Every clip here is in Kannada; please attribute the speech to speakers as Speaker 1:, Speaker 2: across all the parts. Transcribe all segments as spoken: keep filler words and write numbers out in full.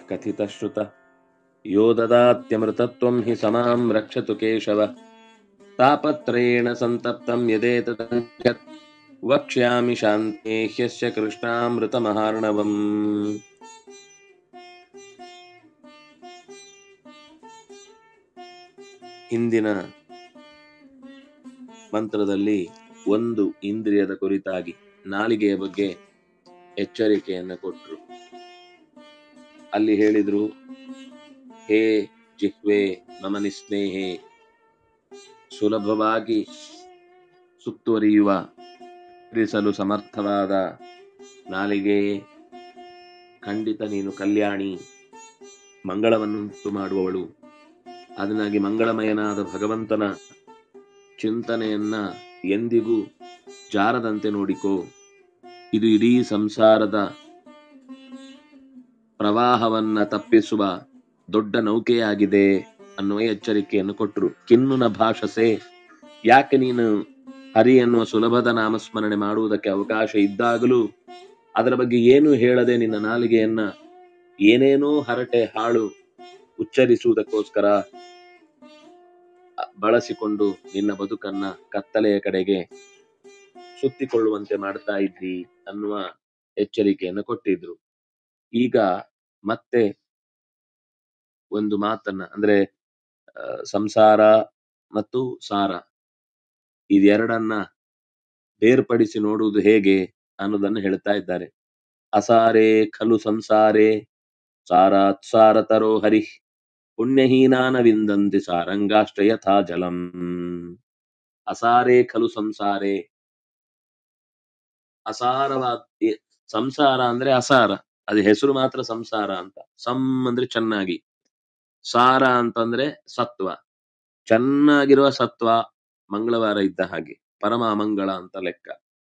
Speaker 1: ಕಥಿತಶ್ರುತ ಯೋ ದದಾತ್ಯಮೃತತ್ವಂ ಹಿ ಸಮಾಂ ರಕ್ಷತು ಕೇಶವ ತಾಪತ್ರಯೇಣ ಸಂತಪ್ತಂ ಯದೇತದಂಚತ್ ವಕ್ಷ್ಯಾಮಿ ಶಾಂತೆ ಹ್ಯಸ್ಯ ಕೃಷ್ಣಾಮೃತಮಹಾರ್ಣವಂ. ಹಿಂದಿನ ಮಂತ್ರದಲ್ಲಿ ಒಂದು ಇಂದ್ರಿಯದ ಕುರಿತಾಗಿ ನಾಲಿಗೆಯ ಬಗ್ಗೆ ಎಚ್ಚರಿಕೆಯನ್ನು ಕೊಟ್ಟರು. ಅಲ್ಲಿ ಹೇಳಿದ್ರು, ಹೇ ಜಿಹ್ವೆ ಮಮ ನಿಸ್ನೇಹೆ, ಸುಲಭವಾಗಿ ಸುತ್ತುವರಿಯುವ ತಿಳಿಸಲು ಸಮರ್ಥವಾದ ನಾಲಿಗೆ, ಖಂಡಿತ ನೀನು ಕಲ್ಯಾಣಿ, ಮಂಗಳವನ್ನುಂಟು ಮಾಡುವವಳು. ಅದನ್ನಾಗಿ ಮಂಗಳಮಯನಾದ ಭಗವಂತನ ಚಿಂತನೆಯನ್ನ ಎಂದಿಗೂ ಜಾರದಂತೆ ನೋಡಿಕೋ. ಇದು ಇಡೀ ಸಂಸಾರದ ಪ್ರವಾಹವನ್ನ ತಪ್ಪಿಸುವ ದೊಡ್ಡ ನೌಕೆಯಾಗಿದೆ ಅನ್ನುವ ಎಚ್ಚರಿಕೆಯನ್ನು ಕೊಟ್ಟರು. ಕಿನ್ನುನ ಭಾಷಸೆ, ಯಾಕೆ ನೀನು ಹರಿ ಎನ್ನುವ ಸುಲಭದ ನಾಮಸ್ಮರಣೆ ಮಾಡುವುದಕ್ಕೆ ಅವಕಾಶ ಇದ್ದಾಗಲೂ ಅದರ ಬಗ್ಗೆ ಏನು ಹೇಳದೆ ನಿನ್ನ ನಾಲಿಗೆಯನ್ನ ಏನೇನೋ ಹರಟೆ ಹಾಳು ಉಚ್ಚರಿಸುವುದಕ್ಕೋಸ್ಕರ ಬಳಸಿಕೊಂಡು ನಿನ್ನ ಬದುಕನ್ನ ಕತ್ತಲೆಯ ಕಡೆಗೆ ಸುತ್ತಿಕೊಳ್ಳುವಂತೆ ಮಾಡ್ತಾ ಇದ್ದಿ ಅನ್ನುವ ಎಚ್ಚರಿಕೆಯನ್ನು ಕೊಟ್ಟಿದ್ರು. ಈಗ ಮತ್ತೆ ಒಂದು ಮಾತನ್ನ, ಅಂದ್ರೆ ಸಂಸಾರ ಮತ್ತು ಸಾರ ಇದೆರಡನ್ನ ಬೇರ್ಪಡಿಸಿ ನೋಡುವುದು ಹೇಗೆ ಅನ್ನೋದನ್ನು ಹೇಳ್ತಾ ಇದ್ದಾರೆ. ಅಸಾರೇ ಖಲು ಸಂಸಾರೇ ಸಾರಾತ್ ಸಾರತರೋ ಹರಿ ಪುಣ್ಯಹೀನಾನ ವಿಂದಂತಿ ಸಾರಂಗಾಷ್ಟ ಯಥಾ ಜಲಂ. ಅಸಾರೇ ಖಲು ಸಂಸಾರೇ, ಅಸಾರವಾದ ಸಂಸಾರ ಅಂದ್ರೆ ಅಸಾರ, ಅದು ಹೆಸರು ಮಾತ್ರ ಸಂಸಾರ ಅಂತ. ಸಂ ಅಂದ್ರೆ ಚೆನ್ನಾಗಿ, ಸಾರ ಅಂತಂದ್ರೆ ಸತ್ವ, ಚೆನ್ನಾಗಿರುವ ಸತ್ವ ಮಂಗಳವಾರ ಇದ್ದ ಹಾಗೆ, ಪರಮ ಅಮಂಗಳ ಅಂತ ಲೆಕ್ಕ.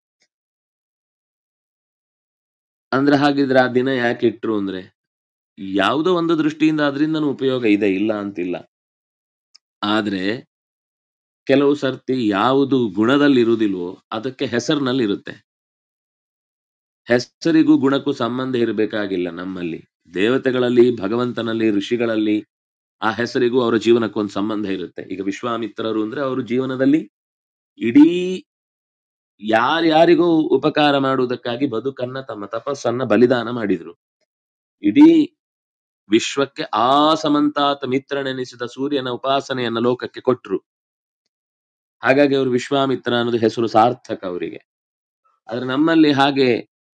Speaker 1: ಅಂದ್ರೆ ಹಾಗಿದ್ರೆ ಆ ದಿನ ಯಾಕೆ ಇಟ್ರು ಅಂದ್ರೆ ಯಾವುದೋ ಒಂದು ದೃಷ್ಟಿಯಿಂದ ಅದರಿಂದನೂ ಉಪಯೋಗ ಇದೆ, ಇಲ್ಲ ಅಂತಿಲ್ಲ. ಆದ್ರೆ ಕೆಲವು ಸರ್ತಿ ಯಾವುದು ಗುಣದಲ್ಲಿ ಇರುವುದಿಲ್ವೋ ಅದಕ್ಕೆ ಹೆಸರಿನಲ್ಲಿ ಇರುತ್ತೆ. ಹೆಸರಿಗೂ ಗುಣಕ್ಕೂ ಸಂಬಂಧ ಇರಬೇಕಾಗಿಲ್ಲ. ನಮ್ಮಲ್ಲಿ ದೇವತೆಗಳಲ್ಲಿ, ಭಗವಂತನಲ್ಲಿ, ಋಷಿಗಳಲ್ಲಿ ಆ ಹೆಸರಿಗೂ ಅವರ ಜೀವನಕ್ಕೊಂದು ಸಂಬಂಧ ಇರುತ್ತೆ. ಈಗ ವಿಶ್ವಾಮಿತ್ರರು ಅಂದ್ರೆ ಅವರು ಜೀವನದಲ್ಲಿ ಇಡೀ ಯಾರ್ಯಾರಿಗೂ ಉಪಕಾರ ಮಾಡುವುದಕ್ಕಾಗಿ ಬದುಕನ್ನ, ತಮ್ಮ ತಪಸ್ಸನ್ನ ಬಲಿದಾನ ಮಾಡಿದ್ರು. ಇಡೀ ವಿಶ್ವಕ್ಕೆ ಆ ಸಮಂತಾತ ಮಿತ್ರನೆನಿಸಿದ ಸೂರ್ಯನ ಉಪಾಸನೆಯನ್ನ ಲೋಕಕ್ಕೆ ಕೊಟ್ರು. ಹಾಗಾಗಿ ಅವರು ವಿಶ್ವಾಮಿತ್ರ ಅನ್ನೋದು ಹೆಸರು ಸಾರ್ಥಕ ಅವರಿಗೆ. ಆದ್ರೆ ನಮ್ಮಲ್ಲಿ ಹಾಗೆ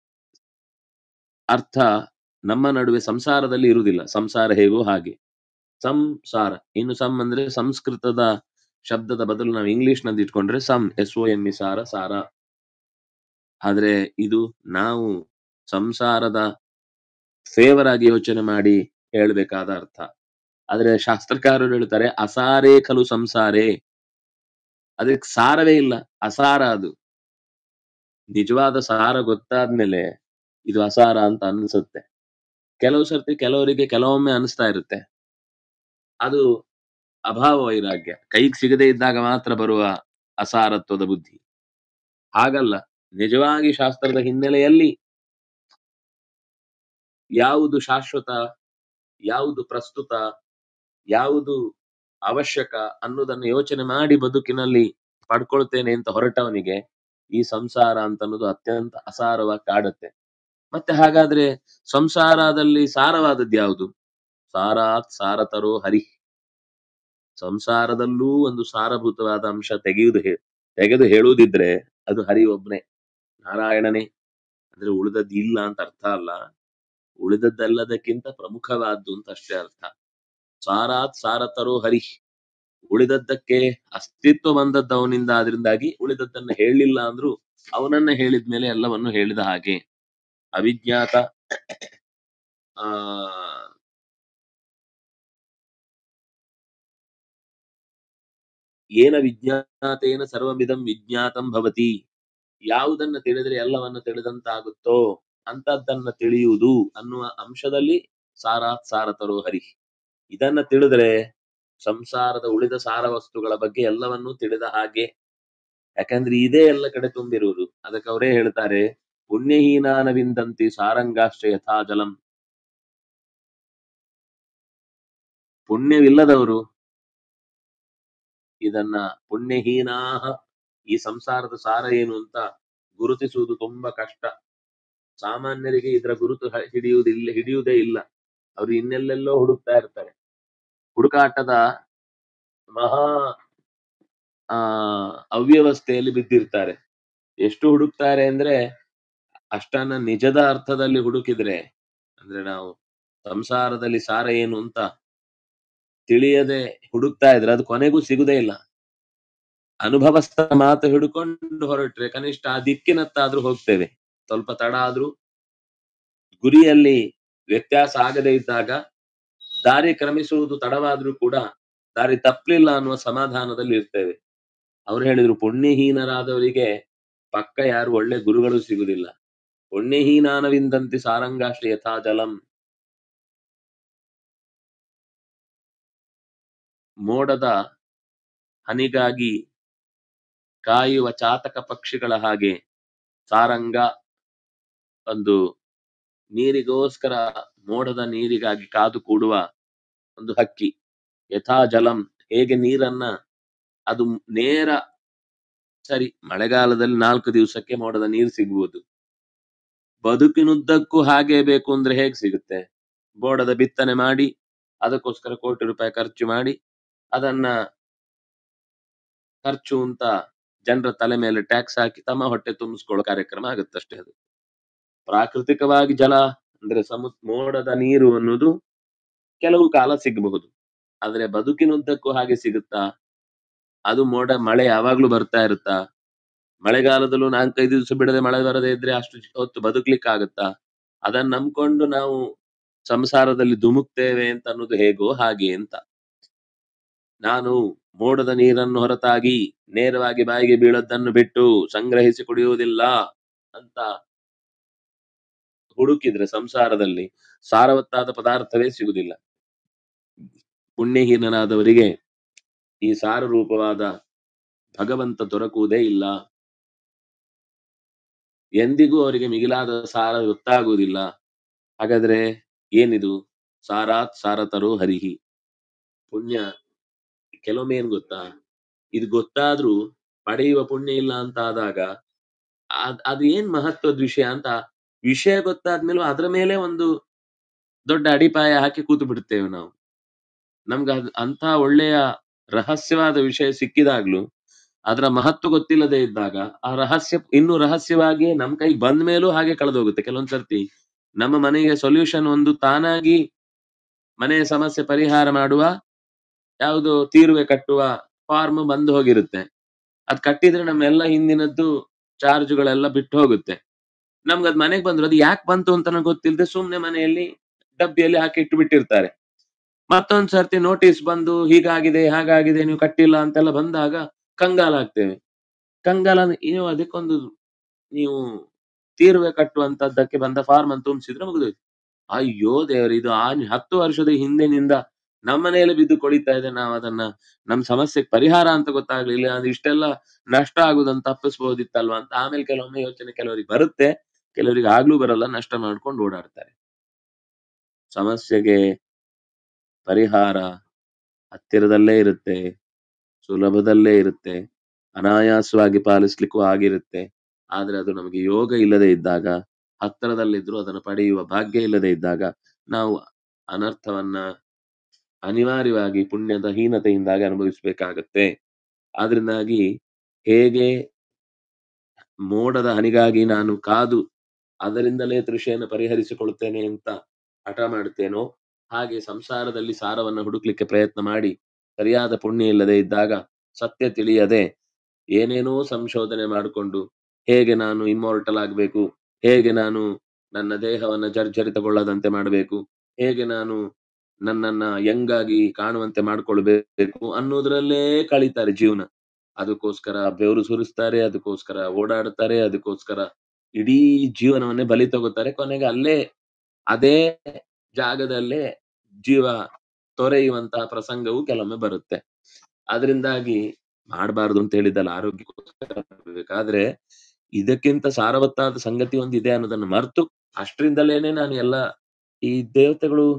Speaker 1: ಅರ್ಥ ನಮ್ಮ ನಡುವೆ ಸಂಸಾರದಲ್ಲಿ ಇರುವುದಿಲ್ಲ. ಸಂಸಾರ ಹೇಗೋ ಹಾಗೆ ಸಂಸಾರ. ಇನ್ನು ಸಮ್ ಅಂದ್ರೆ ಸಂಸ್ಕೃತದ ಶಬ್ದದ ಬದಲು ನಾವು ಇಂಗ್ಲಿಷ್ ನಲ್ಲಿ ಇಟ್ಕೊಂಡ್ರೆ some, S O M E ಸಾರ, ಸಾರ. ಆದ್ರೆ ಇದು ನಾವು ಸಂಸಾರದ ಫೇವರ್ ಆಗಿ ಯೋಚನೆ ಮಾಡಿ ಹೇಳ್ಬೇಕಾದ ಅರ್ಥ. ಆದ್ರೆ ಶಾಸ್ತ್ರಕಾರರು ಹೇಳ್ತಾರೆ ಅಸಾರೇ ಖಲು ಸಂಸಾರೇ, ಅದಕ್ಕೆ ಸಾರವೇ ಇಲ್ಲ, ಅಸಾರ. ಅದು ನಿಜವಾದ ಸಾರ ಗೊತ್ತಾದ್ಮೇಲೆ ಇದು ಅಸಾರ ಅಂತ ಅನ್ಸುತ್ತೆ. ಕೆಲವು ಸರ್ತಿ ಕೆಲವರಿಗೆ ಕೆಲವೊಮ್ಮೆ ಅನಿಸ್ತಾ ಇರುತ್ತೆ. ಅದು ಅಭಾವ ವೈರಾಗ್ಯ, ಕೈಗೆ ಸಿಗದೆ ಇದ್ದಾಗ ಮಾತ್ರ ಬರುವ ಅಸಾರತ್ವದ ಬುದ್ಧಿ. ಹಾಗಲ್ಲ, ನಿಜವಾಗಿ ಶಾಸ್ತ್ರದ ಹಿನ್ನೆಲೆಯಲ್ಲಿ ಯಾವುದು ಶಾಶ್ವತ, ಯಾವುದು ಪ್ರಸ್ತುತ, ಯಾವುದು ಅವಶ್ಯಕ ಅನ್ನೋದನ್ನು ಯೋಚನೆ ಮಾಡಿ ಬದುಕಿನಲ್ಲಿ ಪಡ್ಕೊಳ್ತೇನೆ ಅಂತ ಹೊರಟವನಿಗೆ ಈ ಸಂಸಾರ ಅಂತ ಅನ್ನೋದು ಅತ್ಯಂತ ಅಸಾರವಾಗಿ ಕಾಡುತ್ತೆ. ಮತ್ತೆ ಹಾಗಾದ್ರೆ ಸಂಸಾರದಲ್ಲಿ ಸಾರವಾದದ್ದು ಯಾವುದು? ಸಾರಾತ್ ಸಾರತರೋ ಹರಿ. ಸಂಸಾರದಲ್ಲೂ ಒಂದು ಸಾರಭೂತವಾದ ಅಂಶ ತೆಗೆಯುವುದು ತೆಗೆದು ಹೇಳುವುದಿದ್ರೆ ಅದು ಹರಿ ಒಬ್ನೇ, ನಾರಾಯಣನೇ. ಅಂದ್ರೆ ಉಳಿದದ್ದು ಇಲ್ಲ ಅಂತ ಅರ್ಥ ಅಲ್ಲ, ಉಳಿದದ್ದೆಲ್ಲದಕ್ಕಿಂತ ಪ್ರಮುಖವಾದ್ದು ಅಂತ ಅಷ್ಟೇ ಅರ್ಥ. ಸಾರಾತ್ ಸಾರತರೋ ಹರಿ, ಉಳಿದದ್ದಕ್ಕೆ ಅಸ್ತಿತ್ವ ಬಂದದ್ದು ಅವನಿಂದ, ಆದ್ರಿಂದಾಗಿ ಉಳಿದದ್ದನ್ನ ಹೇಳಿಲ್ಲ ಅಂದ್ರು ಅವನನ್ನ ಹೇಳಿದ್ಮೇಲೆ ಎಲ್ಲವನ್ನು ಹೇಳಿದ ಹಾಗೆ. ಅವಿಜ್ಞಾತ ಆ ಏನ ವಿಜ್ಞಾತೇನ ಸರ್ವಮಿದಂ ವಿಜ್ಞಾತಂ ಭವತಿ, ಯಾವುದನ್ನ ತಿಳಿದ್ರೆ ಎಲ್ಲವನ್ನ ತಿಳಿದಂತಾಗುತ್ತೋ ಅಂತದ್ದನ್ನ ತಿಳಿಯುವುದು ಅನ್ನುವ ಅಂಶದಲ್ಲಿ ಸಾರಾತ್ ಸಾರತರೋ ಹರಿ. ಇದನ್ನ ತಿಳಿದ್ರೆ ಸಂಸಾರದ ಉಳಿದ ಸಾರ ವಸ್ತುಗಳ ಬಗ್ಗೆ ಎಲ್ಲವನ್ನೂ ತಿಳಿದ ಹಾಗೆ. ಯಾಕಂದ್ರೆ ಇದೇ ಎಲ್ಲ ಕಡೆ ತುಂಬಿರುವುದು. ಅದಕ್ಕೆ ಅವರೇ ಹೇಳ್ತಾರೆ, ಪುಣ್ಯಹೀನಾನ ವಿಂದಂತಿ ಸಾರಂಗಾಶ್ಚ ಯಥಾ ಜಲಂ. ಪುಣ್ಯವಿಲ್ಲದವರು ಇದನ್ನ ಪುಣ್ಯಹೀನಾಹ, ಈ ಸಂಸಾರದ ಸಾರ ಏನು ಅಂತ ಗುರುತಿಸುವುದು ತುಂಬಾ ಕಷ್ಟ. ಸಾಮಾನ್ಯರಿಗೆ ಇದರ ಗುರುತು ಹ- ಹಿಡಿಯುವುದಿಲ್ಲ ಹಿಡಿಯುವುದೇ ಇಲ್ಲ. ಅವರು ಇನ್ನೆಲ್ಲೆಲ್ಲೋ ಹುಡುಕ್ತಾ ಇರ್ತಾರೆ. ಹುಡುಕಾಟದ ಮಹಾ ಆ ಅವ್ಯವಸ್ಥೆಯಲ್ಲಿ ಬಿದ್ದಿರ್ತಾರೆ. ಎಷ್ಟು ಹುಡುಕ್ತಾರೆ ಅಂದ್ರೆ ಅಷ್ಟನ್ನ ನಿಜದ ಅರ್ಥದಲ್ಲಿ ಹುಡುಕಿದ್ರೆ, ಅಂದ್ರೆ ನಾವು ಸಂಸಾರದಲ್ಲಿ ಸಾರ ಏನು ಅಂತ ತಿಳಿಯದೆ ಹುಡುಕ್ತಾ ಇದ್ರೆ ಅದು ಕೊನೆಗೂ ಸಿಗುದೇ ಇಲ್ಲ. ಅನುಭವಸ್ಥ ಮಾತು ಹಿಡ್ಕೊಂಡು ಹೊರಟ್ರೆ ಕನಿಷ್ಠ ಆ ದಿಕ್ಕಿನತ್ತಾದ್ರೂ ಹೋಗ್ತೇವೆ. ಸ್ವಲ್ಪ ತಡ ಆದ್ರೂ ಗುರಿಯಲ್ಲಿ ವ್ಯತ್ಯಾಸ ಆಗದೆ ಇದ್ದಾಗ ದಾರಿ ಕ್ರಮಿಸುವುದು ತಡವಾದ್ರೂ ಕೂಡ ದಾರಿ ತಪ್ಪಲಿಲ್ಲ ಅನ್ನುವ ಸಮಾಧಾನದಲ್ಲಿ ಇರ್ತೇವೆ. ಅವ್ರು ಹೇಳಿದ್ರು ಪುಣ್ಯಹೀನರಾದವರಿಗೆ ಪಕ್ಕ ಯಾರು ಒಳ್ಳೆ ಗುರುಗಳು ಸಿಗುದಿಲ್ಲ. ಪುಣ್ಯಹೀನಾನವಿಂದಂತಿ ಸಾರಂಗಾಶ್ರೀ ಯಥಾ ಜಲಂ. ಮೋಡದ ಹನಿಗಾಗಿ ಕಾಯುವ ಚಾತಕ ಪಕ್ಷಿಗಳ ಹಾಗೆ ಸಾರಂಗ ಒಂದು ನೀರಿಗೋಸ್ಕರ, ಮೋಡದ ನೀರಿಗಾಗಿ ಕಾದು ಕೂಡುವ ಒಂದು ಹಕ್ಕಿ. ಯಥಾ ಜಲಂ, ಹೇಗೆ ನೀರನ್ನ ಅದು ನೇರ, ಸರಿ ಮಳೆಗಾಲದಲ್ಲಿ ನಾಲ್ಕು ದಿವಸಕ್ಕೆ ಮೋಡದ ನೀರು ಸಿಗುವುದು, ಬದುಕಿನುದ್ದಕ್ಕೂ ಹಾಗೆ ಬೇಕು ಅಂದ್ರೆ ಹೇಗೆ ಸಿಗುತ್ತೆ? ಮೋಡದ ಬಿತ್ತನೆ ಮಾಡಿ ಅದಕ್ಕೋಸ್ಕರ ಕೋಟಿ ರೂಪಾಯಿ ಖರ್ಚು ಮಾಡಿ ಅದನ್ನ ಖರ್ಚು ಅಂತ ಜನರ ತಲೆ ಮೇಲೆ ಟ್ಯಾಕ್ಸ್ ಹಾಕಿ ತಮ್ಮ ಹೊಟ್ಟೆ ತುಂಬಿಸ್ಕೊಳ್ಳೋ ಕಾರ್ಯಕ್ರಮ ಆಗುತ್ತಷ್ಟೇ. ಅದು ಪ್ರಾಕೃತಿಕವಾಗಿ ಜಲ ಅಂದ್ರೆ ಸಮು ಮೋಡದ ನೀರು ಅನ್ನೋದು ಕೆಲವು ಕಾಲ ಸಿಗಬಹುದು, ಆದ್ರೆ ಬದುಕಿನುದ್ದಕ್ಕೂ ಹಾಗೆ ಸಿಗುತ್ತಾ? ಅದು ಮೋಡ ಮಳೆ ಯಾವಾಗ್ಲೂ ಬರ್ತಾ ಇರುತ್ತಾ? ಮಳೆಗಾಲದಲ್ಲೂ ನಾಲ್ಕೈದು ದಿವಸ ಬಿಡದೆ ಮಳೆ ಬರದೇ ಇದ್ರೆ ಅಷ್ಟು ಹೊತ್ತು ಬದುಕ್ಲಿಕ್ಕೆ ಆಗುತ್ತಾ? ಅದನ್ನ ನಂಬ್ಕೊಂಡು ನಾವು ಸಂಸಾರದಲ್ಲಿ ಧುಮುಕ್ತೇವೆ ಅಂತ ಅನ್ನೋದು ಹೇಗೋ ಹಾಗೆ ಅಂತ. ನಾನು ಮೋಡದ ನೀರನ್ನು ಹೊರತಾಗಿ ನೇರವಾಗಿ ಬಾಯಿಗೆ ಬೀಳದ್ದನ್ನು ಬಿಟ್ಟು ಸಂಗ್ರಹಿಸಿ ಕುಡಿಯುವುದಿಲ್ಲ ಅಂತ ಹುಡುಕಿದ್ರೆ ಸಂಸಾರದಲ್ಲಿ ಸಾರವತ್ತಾದ ಪದಾರ್ಥವೇ ಸಿಗುವುದಿಲ್ಲ. ಪುಣ್ಯಹೀನನಾದವರಿಗೆ ಈ ಸಾರ ರೂಪವಾದ ಭಗವಂತ ದೊರಕುವುದೇ ಇಲ್ಲ. ಎಂದಿಗೂ ಅವರಿಗೆ ಮಿಗಿಲಾದ ಸಾರ ಗೊತ್ತಾಗುವುದಿಲ್ಲ. ಹಾಗಾದ್ರೆ ಏನಿದು? ಸಾರಾತ್ ಸಾರತರೋ ಹರಿಹಿ. ಪುಣ್ಯ ಕೆಲವೊಮ್ಮೆ ಏನ್ ಗೊತ್ತಾ, ಇದು ಗೊತ್ತಾದ್ರೂ ಪಡೆಯುವ ಪುಣ್ಯ ಇಲ್ಲ ಅಂತ ಆದಾಗ ಅದ್ ಅದು ಏನ್ ಮಹತ್ವದ ವಿಷಯ ಅಂತ, ವಿಷಯ ಗೊತ್ತಾದ್ಮೇಲೂ ಅದ್ರ ಮೇಲೆ ಒಂದು ದೊಡ್ಡ ಅಡಿಪಾಯ ಹಾಕಿ ಕೂತು ಬಿಡ್ತೇವೆ ನಾವು. ನಮ್ಗ ಅದ್ ಅಂತ ಒಳ್ಳೆಯ ರಹಸ್ಯವಾದ ವಿಷಯ ಸಿಕ್ಕಿದಾಗ್ಲೂ ಅದರ ಮಹತ್ವ ಗೊತ್ತಿಲ್ಲದೆ ಇದ್ದಾಗ ಆ ರಹಸ್ಯ ಇನ್ನು ರಹಸ್ಯವಾಗಿ ನಮ್ ಕೈಗೆ ಬಂದ ಮೇಲೂ ಹಾಗೆ ಕಳೆದೋಗುತ್ತೆ. ಕೆಲವೊಂದ್ ಸರ್ತಿ ನಮ್ಮ ಮನೆಗೆ ಸೊಲ್ಯೂಷನ್ ಒಂದು ತಾನಾಗಿ ಮನೆಯ ಸಮಸ್ಯೆ ಪರಿಹಾರ ಮಾಡುವ ಯಾವುದು ತೀರುವೆ ಕಟ್ಟುವ ಫಾರ್ಮ್ ಬಂದು ಹೋಗಿರುತ್ತೆ. ಅದ್ ಕಟ್ಟಿದ್ರೆ ನಮ್ಮೆಲ್ಲ ಹಿಂದಿನದ್ದು ಚಾರ್ಜ್ಗಳೆಲ್ಲ ಬಿಟ್ಟು ಹೋಗುತ್ತೆ. ನಮ್ಗೆ ಅದ್ ಮನೆಗೆ ಬಂದ್ರು ಅದು ಯಾಕೆ ಬಂತು ಅಂತ ಗೊತ್ತಿಲ್ಲದೆ ಸುಮ್ನೆ ಮನೆಯಲ್ಲಿ ಡಬ್ಬಿಯಲ್ಲಿ ಹಾಕಿ ಇಟ್ಟು ಬಿಟ್ಟಿರ್ತಾರೆ. ಮತ್ತೊಂದ್ ಸರ್ತಿ ನೋಟಿಸ್ ಬಂದು ಹೀಗಾಗಿದೆ ಹಾಗಾಗಿದೆ ನೀವು ಕಟ್ಟಿಲ್ಲ ಅಂತೆಲ್ಲ ಬಂದಾಗ ಕಂಗಾಲಾಗ್ತೇವೆ. ಕಂಗಾಲ ನೀವು ಅದಕ್ಕೊಂದು ನೀವು ತೀರುವೆ ಕಟ್ಟುವಂತದ್ದಕ್ಕೆ ಬಂದ ಫಾರ್ಮ್ ಅಂತ ತುಂಬಿಸಿದ್ರೆ ಮುಗಿದೋಯ್ತು. ಅಯ್ಯೋ ದೇವ್ರೆ, ಇದು ಆ ಹತ್ತು ವರ್ಷದ ಹಿಂದಿನಿಂದ ನಮ್ಮ ಮನೆಯಲ್ಲಿ ಬಿದ್ದು ಕೊಳಿತಾ ಇದೆ. ನಾವು ಅದನ್ನ ನಮ್ ಸಮಸ್ಯೆಗೆ ಪರಿಹಾರ ಅಂತ ಗೊತ್ತಾಗ್ಲಿಲ್ಲ, ಅದು ಇಷ್ಟೆಲ್ಲ ನಷ್ಟ ಆಗುದಂತ ತಪ್ಪಿಸ್ಬೋದಿತ್ತಲ್ವಾ ಅಂತ ಆಮೇಲೆ ಕೆಲವೊಮ್ಮೆ ಯೋಚನೆ ಕೆಲವರಿಗೆ ಬರುತ್ತೆ, ಕೆಲವರಿಗೆ ಆಗ್ಲೂ ಬರಲ್ಲ, ನಷ್ಟ ಮಾಡ್ಕೊಂಡು ಓಡಾಡ್ತಾರೆ. ಸಮಸ್ಯೆಗೆ ಪರಿಹಾರ ಹತ್ತಿರದಲ್ಲೇ ಇರುತ್ತೆ, ಸುಲಭದಲ್ಲೇ ಇರುತ್ತೆ, ಅನಾಯಾಸವಾಗಿ ಪಾಲಿಸ್ಲಿಕ್ಕೂ ಆಗಿರುತ್ತೆ. ಆದ್ರೆ ಅದು ನಮಗೆ ಯೋಗ ಇಲ್ಲದೆ ಇದ್ದಾಗ, ಹತ್ತಿರದಲ್ಲಿದ್ರು ಅದನ್ನು ಪಡೆಯುವ ಭಾಗ್ಯ ಇಲ್ಲದೆ ಇದ್ದಾಗ ನಾವು ಅನರ್ಥವನ್ನ ಅನಿವಾರ್ಯವಾಗಿ ಪುಣ್ಯದ ಹೀನತೆಯಿಂದಾಗಿ ಅನುಭವಿಸಬೇಕಾಗತ್ತೆ. ಆದ್ರಿಂದಾಗಿ ಹೇಗೆ ಮೋಡದ ಹನಿಗಾಗಿ ನಾನು ಕಾದು ಅದರಿಂದಲೇ ತೃಷೆಯನ್ನು ಪರಿಹರಿಸಿಕೊಳ್ಳುತ್ತೇನೆ ಅಂತ ಹಠ ಮಾಡುತ್ತೇನೋ, ಹಾಗೆ ಸಂಸಾರದಲ್ಲಿ ಸಾರವನ್ನು ಹುಡುಕ್ಲಿಕ್ಕೆ ಪ್ರಯತ್ನ ಮಾಡಿ ಸರಿಯಾದ ಪುಣ್ಯ ಇಲ್ಲದೆ ಇದ್ದಾಗ, ಸತ್ಯ ತಿಳಿಯದೆ ಏನೇನೋ ಸಂಶೋಧನೆ ಮಾಡಿಕೊಂಡು ಹೇಗೆ ನಾನು ಇಮ್ಮೋರ್ಟಲ್ ಆಗಬೇಕು, ಹೇಗೆ ನಾನು ನನ್ನ ದೇಹವನ್ನ ಜರ್ಜರಿತಗೊಳ್ಳದಂತೆ ಮಾಡಬೇಕು, ಹೇಗೆ ನಾನು ನನ್ನನ್ನ ಯಂಗಾಗಿ ಕಾಣುವಂತೆ ಮಾಡ್ಕೊಳ್ಬೇಕು ಅನ್ನೋದ್ರಲ್ಲೇ ಕಳೀತಾರೆ ಜೀವನ. ಅದಕ್ಕೋಸ್ಕರ ಬೆವರು ಸುರಿಸ್ತಾರೆ, ಅದಕ್ಕೋಸ್ಕರ ಓಡಾಡ್ತಾರೆ, ಅದಕ್ಕೋಸ್ಕರ ಇಡೀ ಜೀವನವನ್ನೇ ಬಲಿ ತಗೋತಾರೆ. ಕೊನೆಗೆ ಅಲ್ಲೇ ಅದೇ ಜಾಗದಲ್ಲೇ ಜೀವ ತೊರೆಯುವಂತಹ ಪ್ರಸಂಗವು ಕೆಲವೊಮ್ಮೆ ಬರುತ್ತೆ. ಅದರಿಂದಾಗಿ ಮಾಡಬಾರ್ದು ಅಂತ ಹೇಳಿದ್ದಲ್ಲ, ಆರೋಗ್ಯಕ್ಕೋಸ್ಕರ ಬೇಕಾದ್ರೆ ಇದಕ್ಕಿಂತ ಸಾರವತ್ತಾದ ಸಂಗತಿ ಒಂದಿದೆ ಅನ್ನೋದನ್ನು ಮರ್ತು ಅಷ್ಟರಿಂದಲೇನೆ ನಾನು ಎಲ್ಲ ಈ ದೇವತೆಗಳು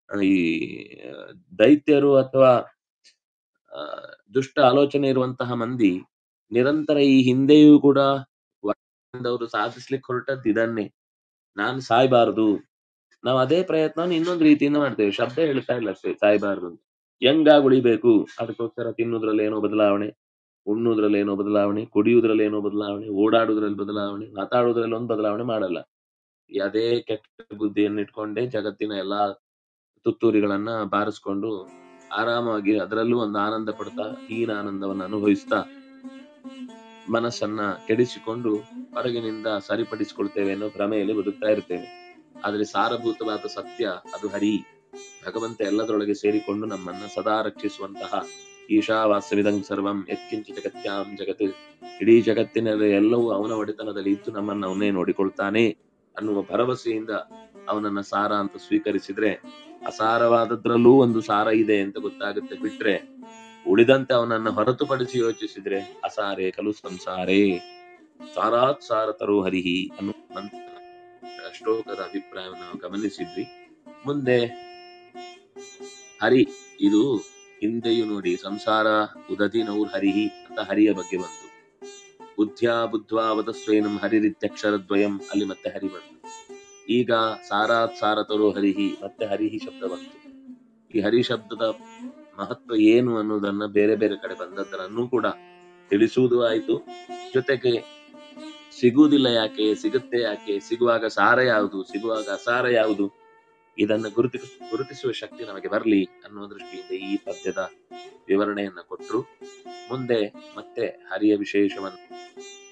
Speaker 1: ಈ ದೈತ್ಯರು ಅಥವಾ ಆ, ದುಷ್ಟ ಆಲೋಚನೆ ಇರುವಂತಹ ಮಂದಿ ನಿರಂತರ ಈ ಹಿಂದೆಯೂ ಕೂಡ ಅವರು ಸಾಧಿಸ್ಲಿಕ್ಕೆ ಹೊರಟದ್ದು ಇದನ್ನೇ, ನಾನ್ ಸಾಯ್ಬಾರದು. ನಾವು ಅದೇ ಪ್ರಯತ್ನ ಇನ್ನೊಂದು ರೀತಿಯಿಂದ ಮಾಡ್ತೇವೆ, ಶಬ್ದ ಹೇಳ್ತಾ ಇಲ್ಲ ಅಷ್ಟೇ ಸಾಯ್ಬಾರದು ಅಂತ. ಯಂಗಾಗಿ ಉಳಿಬೇಕು, ಅದಕ್ಕೋಸ್ಕರ ತಿನ್ನುದ್ರಲ್ಲಿ ಏನೋ ಬದಲಾವಣೆ, ಉಣ್ಣುದ್ರಲ್ಲಿ ಏನೋ ಬದಲಾವಣೆ, ಕುಡಿಯುವುದ್ರಲ್ಲಿ ಏನೋ ಬದಲಾವಣೆ, ಓಡಾಡುದ್ರಲ್ಲಿ ಬದಲಾವಣೆ, ಮಾತಾಡುವುದ್ರಲ್ಲಿ ಒಂದು ಬದಲಾವಣೆ ಮಾಡಲ್ಲ. ಅದೇ ಕೆಟ್ಟ ಬುದ್ಧಿಯನ್ನು ಇಟ್ಕೊಂಡೇ ಜಗತ್ತಿನ ಎಲ್ಲಾ ತುತ್ತೂರಿಗಳನ್ನ ಬಾರಿಸ್ಕೊಂಡು ಆರಾಮಾಗಿ ಅದರಲ್ಲೂ ಒಂದು ಆನಂದ ಪಡ್ತಾ ಹೀನ ಆನಂದವನ್ನು ಅನುಭವಿಸ್ತಾ ಮನಸ್ಸನ್ನ ಕೆಡಿಸಿಕೊಂಡು ಹೊರಗಿನಿಂದ ಸರಿಪಡಿಸಿಕೊಳ್ತೇವೆ ಅನ್ನೋ ಭ್ರಮೆಯಲ್ಲಿ ಬದುಕ್ತಾ ಇರ್ತೇವೆ. ಆದ್ರೆ ಸಾರಭೂತವಾದ ಸತ್ಯ ಅದು ಹರಿ, ಭಗವಂತ ಎಲ್ಲದರೊಳಗೆ ಸೇರಿಕೊಂಡು ನಮ್ಮನ್ನ ಸದಾ ರಕ್ಷಿಸುವಂತಹ ಈಶಾವಾಸ್ಯವಿದಂ ಸರ್ವಂ ಯತ್ಕಿಂಚ ಜಗತ್ಯಾಂ ಜಗತ್, ಇಡೀ ಜಗತ್ತಿನಲ್ಲಿ ಎಲ್ಲವೂ ಅವನ ಒಡೆತನದಲ್ಲಿ ಇದ್ದು ನಮ್ಮನ್ನ ಅವನೇ ನೋಡಿಕೊಳ್ತಾನೆ ಅನ್ನುವ ಭರವಸೆಯಿಂದ ಅವನನ್ನ ಸಾರ ಅಂತ ಸ್ವೀಕರಿಸಿದ್ರೆ ಅಸಾರವಾದದ್ರಲ್ಲೂ ಒಂದು ಸಾರ ಇದೆ ಅಂತ ಗೊತ್ತಾಗುತ್ತೆ. ಬಿಟ್ರೆ ಉಳಿದಂತೆ ಅವನನ್ನ ಹೊರತುಪಡಿಸಿ ಯೋಚಿಸಿದ್ರೆ ಅಸಾರೇ ಕಲು ಸಂಸಾರೇ ಸಾರಾತ್ ಸಾರತರೋ ಹರಿಹಿ ಅನ್ನುವ ಶ್ಲೋಕದ ಅಭಿಪ್ರಾಯವನ್ನು ನಾವು ಗಮನಿಸಿದ್ವಿ. ಮುಂದೆ ಹರಿ, ಇದು ಹಿಂದೆಯೂ ನೋಡಿ ಸಂಸಾರ ಉದತಿ ನೌರ್ ಹರಿಹಿ ಅಂತ ಹರಿಯ ಬಗ್ಗೆ ಬಂತು. ಬುದ್ಧ್ಯ ಬುದ್ಧ್ವಾ ವದಸ್ವೇನಂ ಹರಿರಿತ್ಯಕ್ಷರದ್ವಯಂ, ಅಲ್ಲಿ ಮತ್ತೆ ಹರಿ ಬಂತು. ಈಗ ಸಾರಾತ್ ಸಾರತರೋ ಹರಿಹಿ, ಮತ್ತೆ ಹರಿಹಿ ಶಬ್ದ ಬಂತು. ಈ ಹರಿ ಶಬ್ದದ ಮಹತ್ವ ಏನು ಅನ್ನೋದನ್ನ ಬೇರೆ ಬೇರೆ ಕಡೆ ಬಂದದ್ದನ್ನು ಕೂಡ ತಿಳಿಸುವುದು ಆಯ್ತು. ಜೊತೆಗೆ ಸಿಗುವುದಿಲ್ಲ ಯಾಕೆ, ಸಿಗುತ್ತೆ ಯಾಕೆ, ಸಿಗುವಾಗ ಸಾರ ಯಾವುದು, ಸಿಗುವಾಗ ಅಸಾರ ಯಾವುದು, ಇದನ್ನು ಗುರುತಿ ಗುರುತಿಸುವ ಶಕ್ತಿ ನಮಗೆ ಬರಲಿ ಅನ್ನುವ ದೃಷ್ಟಿಯಿಂದ ಈ ಪದ್ಯದ ವಿವರಣೆಯನ್ನ ಕೊಟ್ಟರು. ಮುಂದೆ ಮತ್ತೆ ಹರಿಯ ವಿಶೇಷವನ್ನು